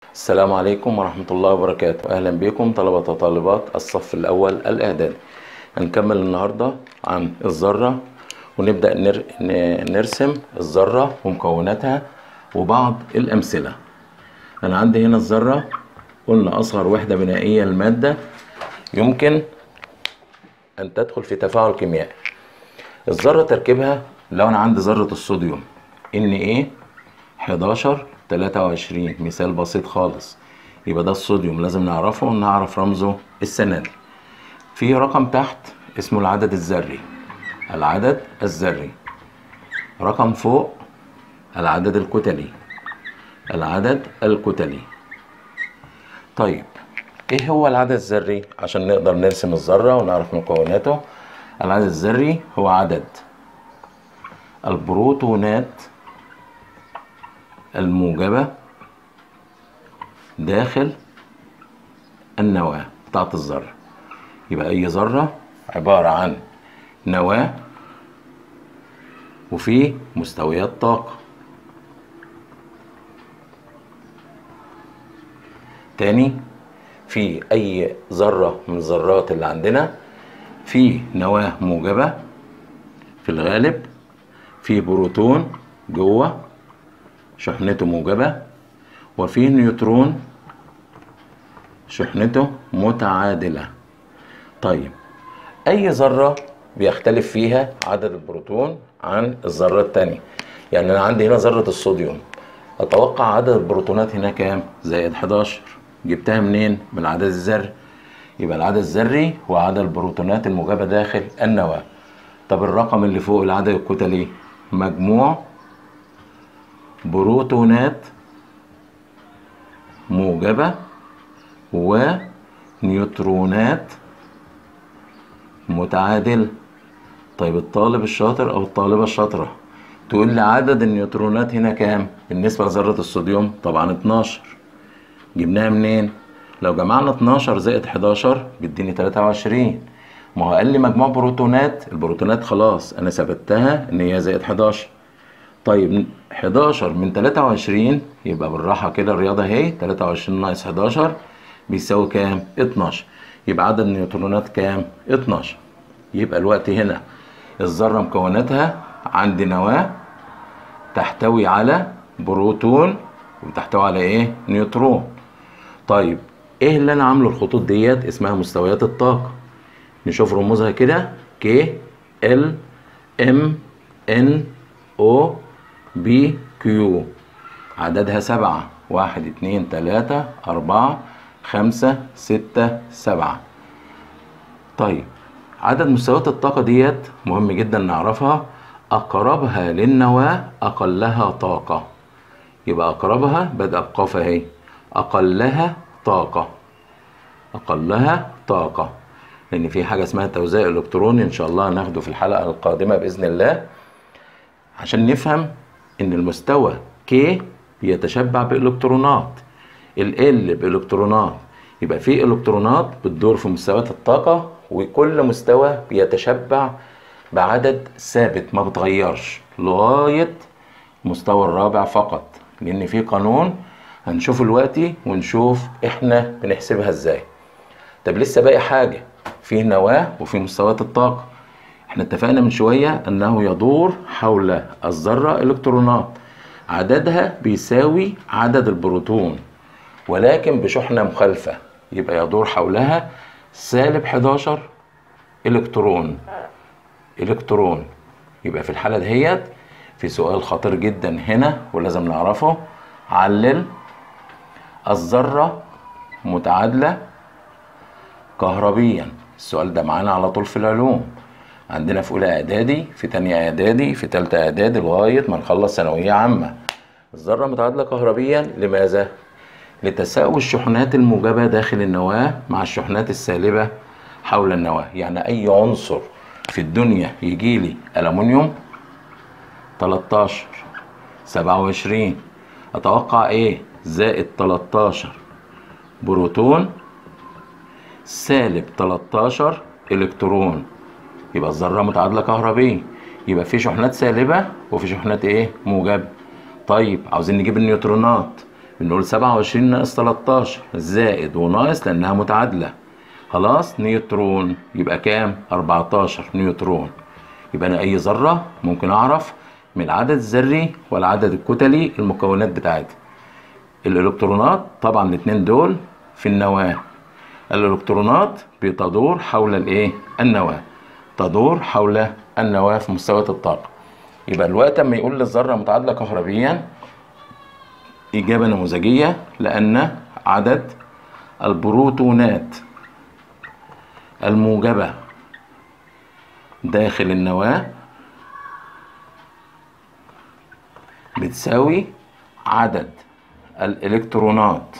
السلام عليكم ورحمة الله وبركاته. أهلا بكم طلبة وطالبات الصف الأول الإعدادي. هنكمل النهاردة عن الذرة ونبدأ نرسم الذرة ومكوناتها وبعض الأمثلة. أنا عندي هنا الذرة، قلنا أصغر وحدة بنائية للمادة يمكن أن تدخل في تفاعل كيميائي. الذرة تركيبها، لو أنا عندي ذرة الصوديوم Na1123 مثال بسيط خالص، يبقى ده الصوديوم لازم نعرفه ونعرف رمزه السنادي. في رقم تحت اسمه العدد الذري، العدد الذري. رقم فوق العدد الكتلي، العدد الكتلي. طيب ايه هو العدد الذري عشان نقدر نرسم الذرة ونعرف مكوناته؟ العدد الذري هو عدد البروتونات الموجبة داخل النواة بتاعت الذرة. يبقى أي ذرة عبارة عن نواة وفيه مستويات طاقة. تاني، في أي ذرة من الذرات اللي عندنا في نواة موجبة في الغالب، في بروتون جوه شحنته موجبة، وفي نيوترون شحنته متعادلة. طيب أي ذرة بيختلف فيها عدد البروتون عن الذرة التانية؟ يعني أنا عندي هنا ذرة الصوديوم، أتوقع عدد البروتونات هنا كام؟ زائد 11. جبتها منين؟ من العدد الذري. يبقى العدد الذري هو عدد البروتونات الموجبة داخل النواة. طب الرقم اللي فوق العدد الكتلي، مجموع بروتونات موجبة ونيوترونات متعادلة. طيب الطالب الشاطر أو الطالبة الشاطرة تقول لي عدد النيوترونات هنا كام بالنسبة لذرة الصوديوم؟ طبعا 12. جبناها منين؟ لو جمعنا 12 زائد 11 بيديني 23. ما هو قال لي مجموع بروتونات، البروتونات خلاص أنا ثبتها إن هي زائد 11. طيب 11 من 23 يبقى بالراحة كده الرياضة اهي، 23 ناقص 11 بيساوي كام؟ 12. يبقى عدد النيوترونات كام؟ 12. يبقى الوقت هنا الذرة مكوناتها عندي نواة تحتوي على بروتون وتحتوي على ايه؟ نيوترون. طيب ايه اللي انا عامله الخطوط ديت؟ اسمها مستويات الطاقة. نشوف رموزها كده: كي ال ام ان او بي كيو. عددها 7، 1 2 3 4 5 6 7. طيب عدد مستويات الطاقة ديت مهم جدا نعرفها. أقربها للنواة أقلها طاقة. يبقى أقربها بدأ بقاف اهي، أقلها طاقة، أقلها طاقة. لأن في حاجة اسمها توزيع إلكتروني إن شاء الله هناخده في الحلقة القادمة بإذن الله، عشان نفهم ان المستوى K بيتشبع بإلكترونات، ال بإلكترونات. يبقى في إلكترونات بتدور في مستويات الطاقة، وكل مستوى بيتشبع بعدد ثابت ما بتغيرش لغاية المستوى الرابع فقط، لأن في قانون هنشوفه دلوقتي ونشوف احنا بنحسبها ازاي. طب لسه باقي حاجة، في نواة وفي مستويات الطاقة. احنا اتفقنا من شوية انه يدور حول الذرة الكترونات عددها بيساوي عدد البروتون ولكن بشحنة مخالفة، يبقى يدور حولها سالب 11 الكترون. يبقى في الحالة دهيت في سؤال خطير جدا هنا ولازم نعرفه: علل الذرة متعادلة كهربيا. السؤال ده معانا على طول في العلوم، عندنا في اولى اعدادي، في تانية اعدادي، في تالتة اعدادي، لغاية ما نخلص ثانوية عامة. الذرة متعادلة كهربيا لماذا؟ لتساوي الشحنات الموجبة داخل النواة مع الشحنات السالبة حول النواة. يعني اي عنصر في الدنيا يجيلي ألمنيوم 13 27، اتوقع ايه؟ زائد 13 بروتون سالب 13 الكترون. يبقى الذرة متعادلة كهربية، يبقى في شحنات سالبة وفي شحنات ايه؟ موجبة. طيب عاوزين نجيب النيوترونات. بنقول 27 ناقص 13 زائد وناقص لأنها متعادلة. خلاص نيوترون يبقى كام؟ 14 نيوترون. يبقى أنا أي ذرة ممكن أعرف من العدد الذري والعدد الكتلي المكونات بتاعتها. الإلكترونات طبعا الاتنين دول في النواة. الإلكترونات بتدور حول الإيه؟ النواة. تدور حول النواة في مستويات الطاقة. يبقى الوقت اما يقول للذرة متعادلة كهربيا إجابة نموذجية، لأن عدد البروتونات الموجبة داخل النواة بتساوي عدد الإلكترونات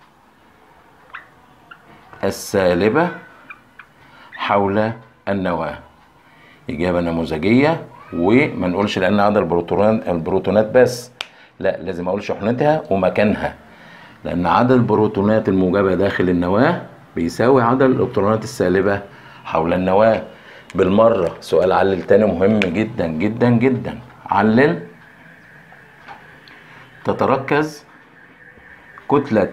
السالبة حول النواة. إجابة نموذجية، وما نقولش لأن عدد البروتونات بس، لا لازم أقول شحنتها ومكانها، لأن عدد البروتونات الموجبة داخل النواة بيساوي عدد الإلكترونات السالبة حول النواة. بالمرة سؤال علل تاني مهم جدا جدا جدا. علل: تتركز كتلة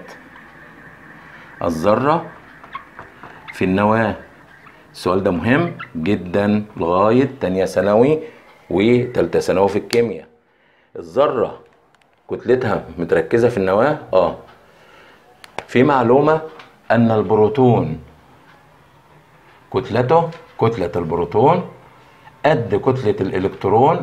الذرة في النواة. السؤال ده مهم جدا لغاية تانية ثانوي وتالتة ثانوي في الكيمياء. الذرة كتلتها متركزة في النواة؟ في معلومة أن البروتون كتلة البروتون قد كتلة الإلكترون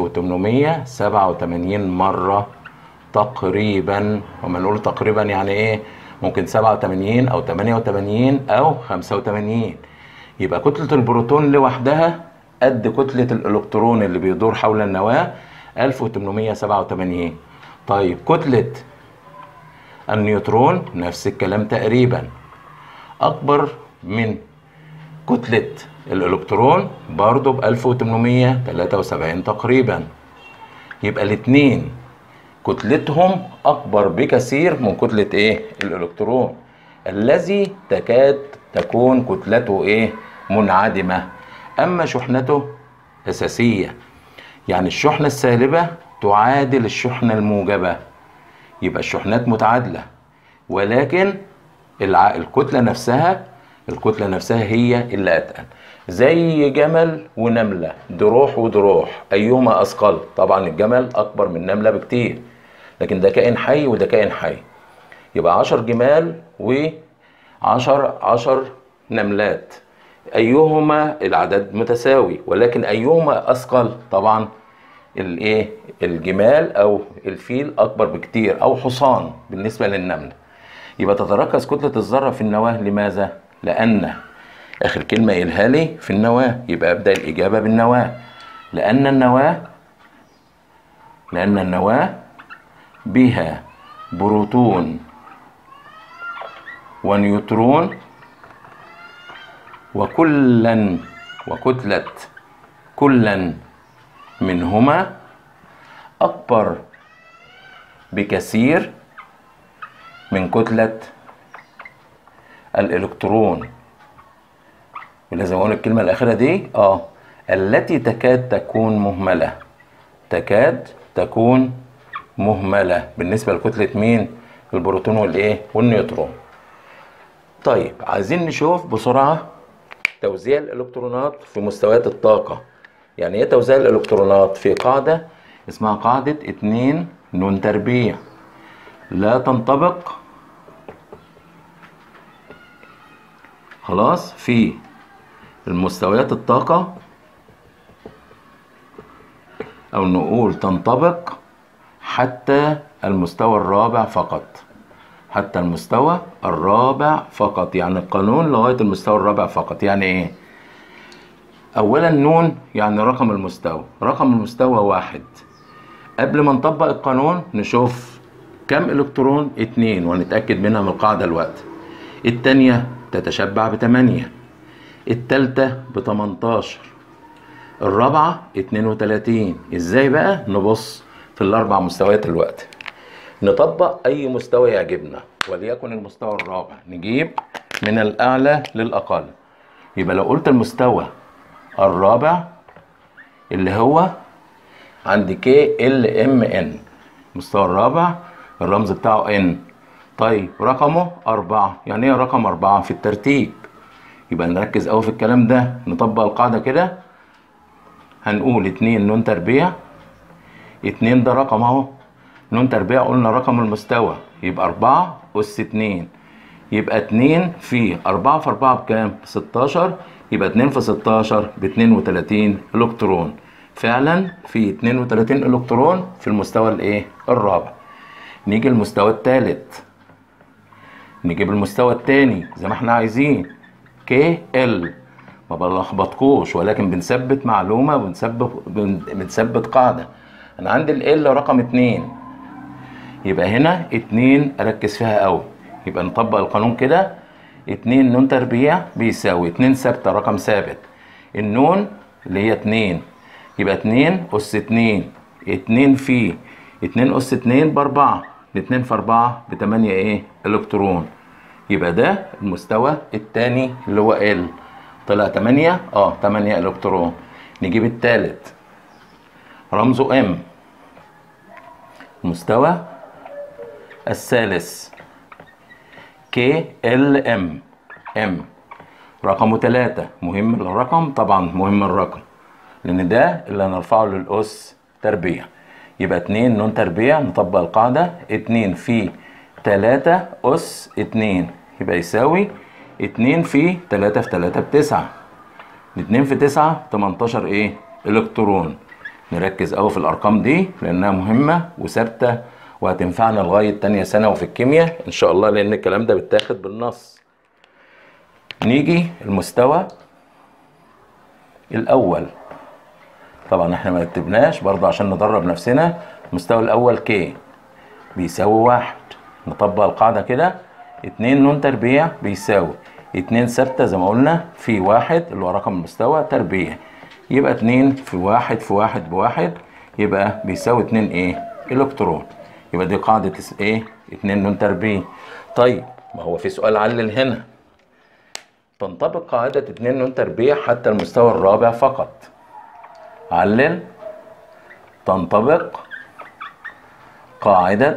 1887 مرة تقريبا. وما نقول تقريبا يعني إيه؟ ممكن 87 أو 88 أو 85. يبقى كتلة البروتون لوحدها قد كتلة الإلكترون اللي بيدور حول النواة 1887. طيب كتلة النيوترون نفس الكلام تقريبا، أكبر من كتلة الإلكترون برضو ب 1873 تقريبا. يبقى الاتنين كتلتهم أكبر بكثير من كتلة إيه؟ الإلكترون الذي تكاد تكون كتلته إيه؟ منعدمة. أما شحنته أساسية، يعني الشحنة السالبة تعادل الشحنة الموجبة. يبقى الشحنات متعادلة، ولكن الكتلة نفسها هي اللي أتقل. زي جمل ونملة، دروح ودروح، أيهما أثقل؟ طبعا الجمل أكبر من النملة بكتير، لكن ده كائن حي وده كائن حي. يبقى 10 جمال و10 نملات، أيهما العدد متساوي، ولكن أيهما أثقل؟ طبعا الجمال أو الفيل أكبر بكتير، أو حصان بالنسبة للنملة. يبقى تتركز كتلة الذرة في النواة. لماذا؟ لأن آخر كلمة قالها لي في النواة، يبقى أبدأ الإجابة بالنواة. لأن النواة بها بروتون ونيوترون، وكتلة كلا منهما أكبر بكثير من كتلة الإلكترون. ولازم أقول الكلمة الأخيرة دي التي تكاد تكون مهملة بالنسبة لكتلة مين؟ البروتون والنيوترون. طيب عايزين نشوف بسرعة توزيع الإلكترونات في مستويات الطاقة. يعني ايه توزيع الإلكترونات؟ في قاعدة اسمها قاعدة 2 نون تربيع، لا تنطبق خلاص في المستويات الطاقة، أو نقول تنطبق حتى المستوى الرابع فقط. حتى المستوى الرابع فقط، يعني القانون لغاية المستوى الرابع فقط. يعني ايه؟ اولا نون يعني رقم المستوى 1. قبل ما نطبق القانون نشوف كم الكترون؟ 2، ونتأكد منها من القاعدة الوقت. التانية تتشبع ب8، التالتة ب18، الرابعة 32. ازاي بقى؟ نبص في الاربع مستويات الوقت، نطبق اي مستوى يعجبنا، وليكن المستوى الرابع، نجيب من الاعلى للاقل. يبقى لو قلت المستوى الرابع اللي هو عند KLMN، المستوى الرابع الرمز بتاعه ان. طيب رقمه 4. يعني ايه رقم 4 في الترتيب؟ يبقى نركز قوي في الكلام ده، نطبق القاعدة كده. هنقول 2 ن تربيع، 2 ده رقم اهو، ن تربيع قلنا رقم المستوى، يبقى 4 أس 2، يبقى 2 في 4 في 4 بكام؟ 16، يبقى 2 في 16 ب 32 إلكترون. فعلا في 32 إلكترون في المستوى الايه؟ الرابع. نيجي المستوى الثالث، نجيب المستوى الثاني زي ما احنا عايزين، كي ال. ما بلخبطكوش، ولكن بنثبت معلومة، بنثبت قاعدة. انا عندي ال رقم 2، يبقى هنا 2 اركز فيها قوي. يبقى نطبق القانون كده، 2 ن تربيع بيساوي 2 ثابتة رقم ثابت، النون اللي هي 2، يبقى 2 أس 2، 2 في 2 أس 2 ب4، 2 في 4 ب 8 ايه؟ إلكترون. يبقى ده المستوى الثاني اللي هو ال، طلع 8 8 إلكترون. نجيب الثالث رمزه ام. المستوى الثالث كي ال ام، ام رقمه 3. مهم الرقم طبعا، مهم الرقم لان ده اللي هنرفعه للأس تربيع. يبقى 2 ن تربيع، نطبق القاعدة، 2 في 3 أس 2 يبقى يساوي 2 في 3 في 3 ب9، 2 في 9 18 ايه؟ إلكترون. نركز قوي في الأرقام دي لأنها مهمة وثابتة وهتنفعنا لغاية تانية ثانوي في الكيمياء إن شاء الله، لأن الكلام ده بيتاخد بالنص. نيجي المستوى الأول، طبعا احنا ما كتبناش برضه عشان ندرب نفسنا. المستوى الأول كي بيساوي 1، نطبق القاعدة كده، 2 ن تربيع بيساوي 2 ثابتة زي ما قلنا في 1 اللي هو رقم المستوى تربيع، يبقى 2 في 1 في 1 ب1، يبقى بيساوي 2 ايه؟ إلكترون. يبقى دي قاعدة ايه؟ 2 ن تربيع. طيب ما هو في سؤال علل هنا، تنطبق قاعدة 2 ن تربيع حتى المستوى الرابع فقط. علل. تنطبق قاعدة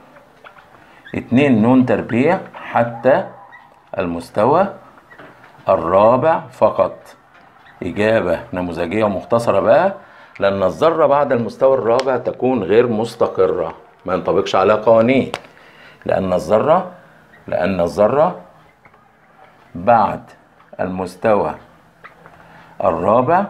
2 ن تربيع حتى المستوى الرابع فقط. إجابة نموذجية ومختصرة بقى، لأن الذرة بعد المستوى الرابع تكون غير مستقرة، ما ينطبقش عليها قوانين، لأن الذرة بعد المستوى الرابع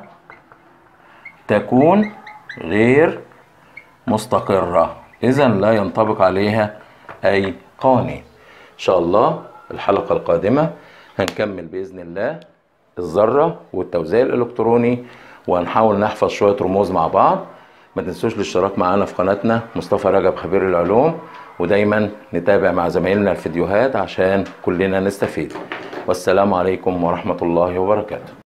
تكون غير مستقرة، إذا لا ينطبق عليها أي قوانين. إن شاء الله الحلقة القادمة هنكمل بإذن الله الذرة والتوزيع الإلكتروني، وهنحاول نحفظ شوية رموز مع بعض. ما تنسوش الاشتراك معنا في قناتنا مصطفى رجب خبير العلوم، ودايما نتابع مع زمايلنا الفيديوهات عشان كلنا نستفيد. والسلام عليكم ورحمة الله وبركاته.